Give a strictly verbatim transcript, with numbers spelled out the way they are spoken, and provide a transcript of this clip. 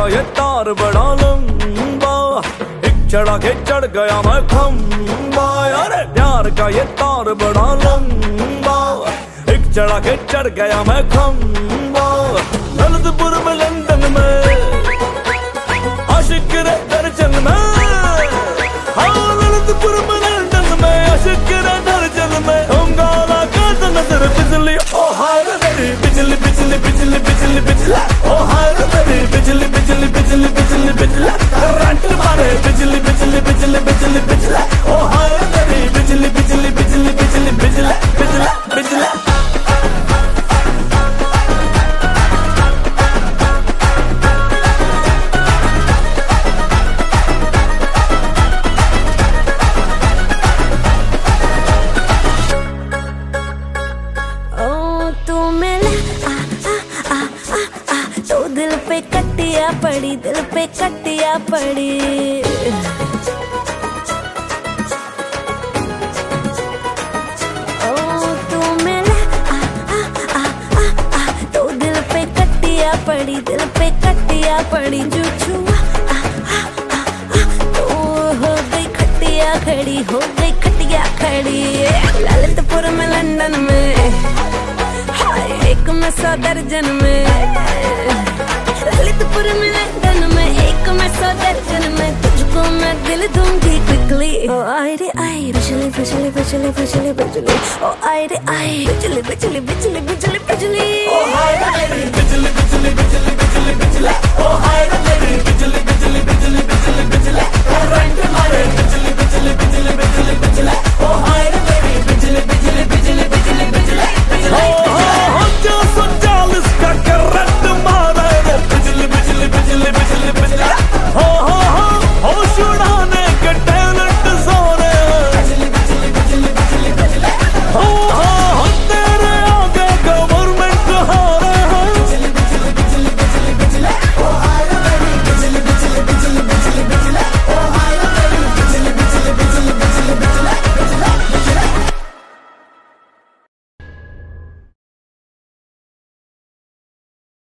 का ये तार बड़ा लंबा, एक चढ़ा के चढ़ गया मैं खंबा। अरे प्यार का ये तार बड़ा लंबा, एक चढ़ा के चढ़ गया मैं खंबा। ललितपुर में लंदन में आशिक रे दर्जन में, हाँ ललितपुर में लंदन में आशिक रे दर्जन में। हम गाना काट नजर बिजली ओ हाय रे तेरी बिजली बिजली बिजली बिजली बिजली ओ हाय रे तेरी बिजली बिजली बिजली बिजली बिजली करंट मारे बिजली बिजली बिजली बिजली बिजली ओ हाय रे तेरी बिजली बिजली बिजली बिजली बिजली बिजली बिजली। दिल पे कटिया पड़ी, दिल पे कटिया पड़ी। ओ तू मिला आ आ आ आ आ तो दिल पे कटिया पड़ी, दिल पे कटिया पड़ी। जो छुआ आ आ आ आ तो हो गई खटिया खड़ी, हो गई खटिया खड़ी। ललितपुर में लंदन में हाय एक में सौ दर्जन में। ललितपुर में लंदन में एक में सौ दर्जन में। तुझको मैं दिल दूंगी क्विकली। ओ आई रे आई बिजली बिजली बिजली बिजली बिजली ओ आई रे आई बिजली बिजली बिजली बिजली बिजली ओ हाय रे बिजली बिजली बिजली बिजली बिजली ओ हाय रे बिजली बिजली बिजली बिजली बिजली करंट मारे बिजली बिजली बिजली बिजली बिजली ओ हाय रे बिजली बिजली बिजली बिजली बिजली।